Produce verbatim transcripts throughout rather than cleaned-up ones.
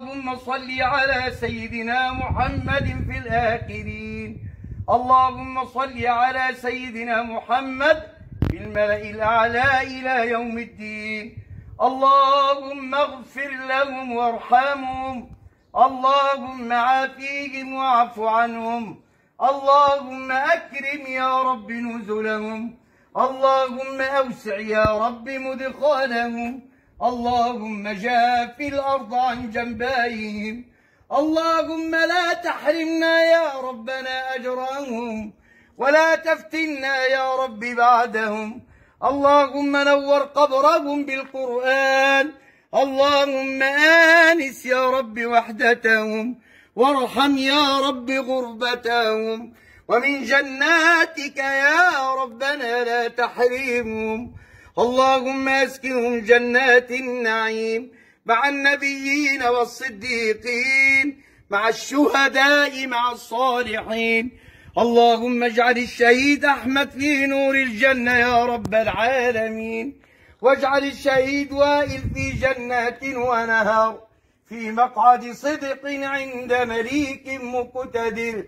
اللهم صل على سيدنا محمد في الآخرين. اللهم صل على سيدنا محمد في الملأ الأعلى إلى يوم الدين. اللهم اغفر لهم وارحمهم، اللهم عافيهم واعف عنهم، اللهم أكرم يا رب نزلهم، اللهم أوسع يا رب مدخلهم، اللهم جاف الأرض عن جنبائهم، اللهم لا تحرمنا يا ربنا أجرهم ولا تفتنا يا رب بعدهم. اللهم نور قبرهم بالقرآن، اللهم آنس يا رب وحدتهم، وارحم يا رب غربتهم، ومن جناتك يا ربنا لا تحرمهم. اللهم اسكنهم جنات النعيم مع النبيين والصديقين مع الشهداء مع الصالحين. اللهم اجعل الشهيد أحمد في نور الجنة يا رب العالمين، واجعل الشهيد وائل في جنات ونهر في مقعد صدق عند مليك مقتدر.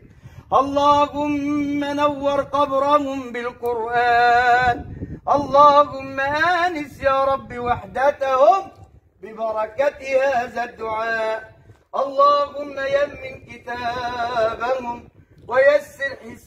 اللهم نور قبرهم بالقرآن، اللهم آنس يا رب وحدتهم ببركة هذا الدعاء. اللهم يمن كتابهم ويسر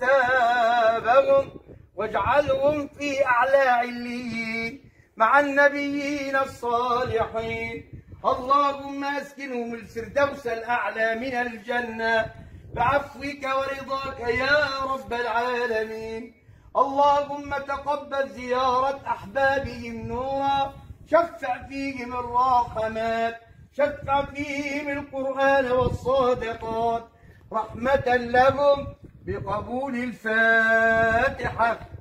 حسابهم واجعلهم في أعلى عليين مع النبيين الصالحين. اللهم اسكنهم الفردوس الأعلى من الجنة بعفوك ورضاك يا رب العالمين. اللهم تقبل زيارة أحبابهم نورا، شفع فيهم الراحمات، شفع فيهم القرآن والصادقات رحمة لهم بقبول الفاتحة.